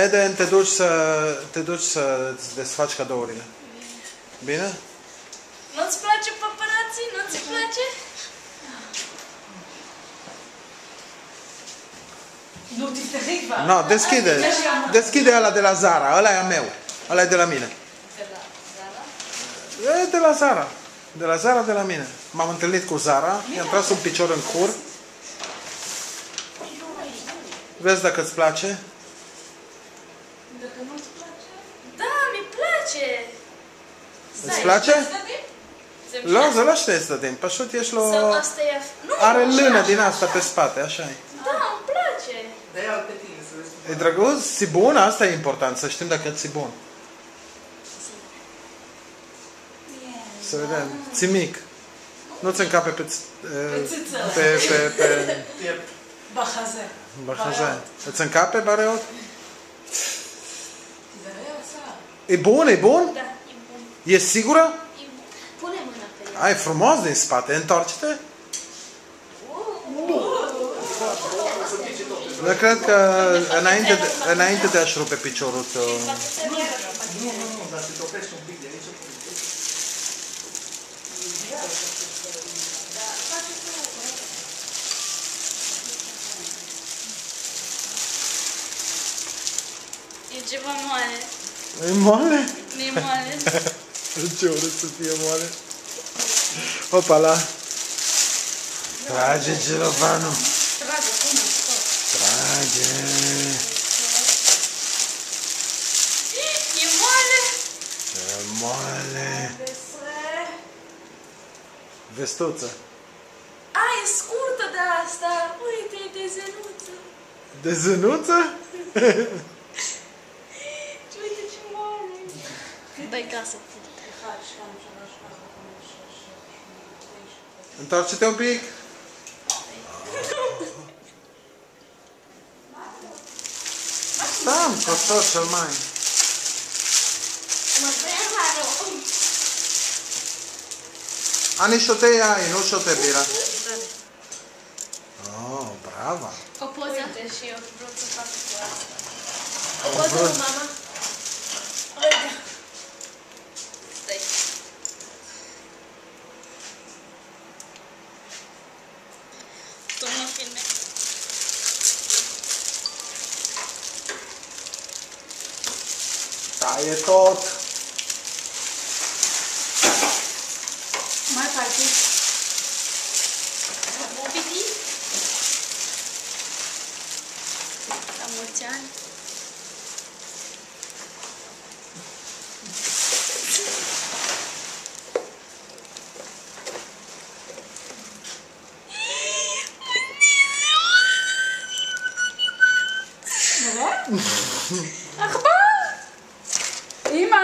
Eden, te duci să-ți desfaci cadourile. Bine? Nu-ți place paparații? Nu-ți place? Nu, diferit, No, deschide ăla de la Zara. Ăla e a meu. Ăla e de la mine. E de la Zara. De la Zara, de la mine. M-am întâlnit cu Zara, i-am tras un picior în cur. Vezi dacă îți place? Dacă nu-ți place? Da, mi place. Îți place? Lass te să dăm. Pășut ești la... Sau asta e... Nu, Are așa, lână așa, din asta așa. pe spate, așa e. Da, îmi place. De-aia pe tine să vezi. E drăguț? Ți bun? Asta e important, să știm dacă ți bun. Să vedem. Ți mic. Nu-ți încape pe... Bahaze. Bahaze. Îți încape bareot? Da, E bun, e bun? Da, e bun. E sigură? E bun. Pune mâna pe el. Ai frumos din spate, întoarce-te. Dar cred că înainte de a-și rupe piciorul tău... Nu, dar te topești un pic de aici. E ceva moale. E moale? Nu e moale. Ce urât să fie moale. Opa la. Trage Girovanu. Trage, pune, scot. Trage. E moale. E moale. Vestuță. A, e scurtă de asta. Uite, e de zenuță. De zânuță? Uite ce moale. Dai casă. Întoarce-te un pic. Stam, costor cel mai. Mă preharo. Ani și-o te ai, nu și-o te bira. Oh, brava. O poză? Uite și eu vreau să fac cu asta. O poză cu mama. Uite. Stai. Tu mă filme. Da, e tot. Mai faci? Bobidi? La mulți ani. Ima!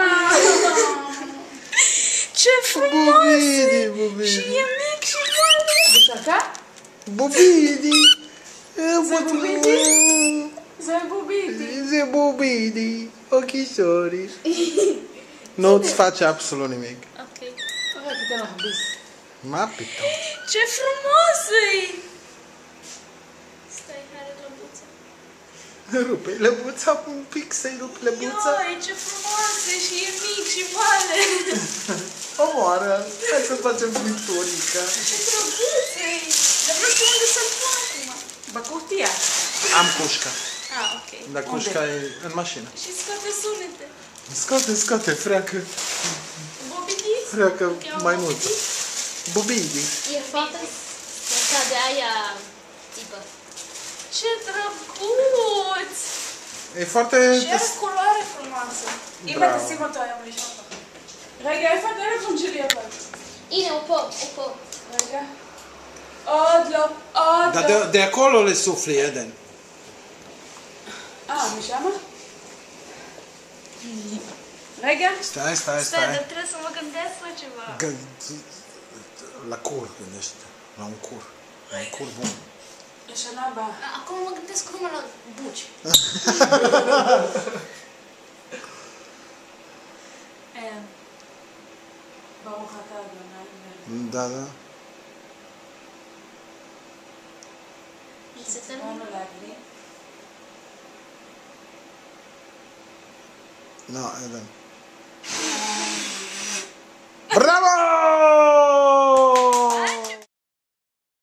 Ce frumos! Bubidi, bubidi. Și e mic și moale. Deci așa? Bubidi. Bubidi? Zai bubidi. Ze bubidi. Ochișorii. Nu-ți face absolut nimic. Ok. Hai că te la bis. Ma pito. Ce frumos e! Stai, hai lăbuță. Rupe lăbuța un pic, să-i rupi lăbuța. Ioi, ce frumos e și e mic și moale. Omoară. Hai să facem picturică. Ce drăguț e! Dar nu știu unde să-l pun acum. Ba cutia. Am cușca. Ah, ok. Dar cușca e în mașină. Și scoate sunete. Scoate, freacă. Bobidi? Freacă Cheamă mai mult. Bubidi. E foarte ca de aia tipă. Ce drăguț! E foarte... Și are culoare frumoasă. Ima te simo to ja mliš. Rega, je fakt ne končili pa. Ine, un po'. Rega. Odlo. Dar de acolo le sufli, Eden. Ah, mi chama? Rega. Stai. Stai, dar trebuie să mă gândesc la ceva. La cur, gândește. La un cur. La un cur bun. Așa naba. Acum mă gândesc numai la buci. Ba mu hata da na. Da. Se termină. Ono lagli. No, Eden.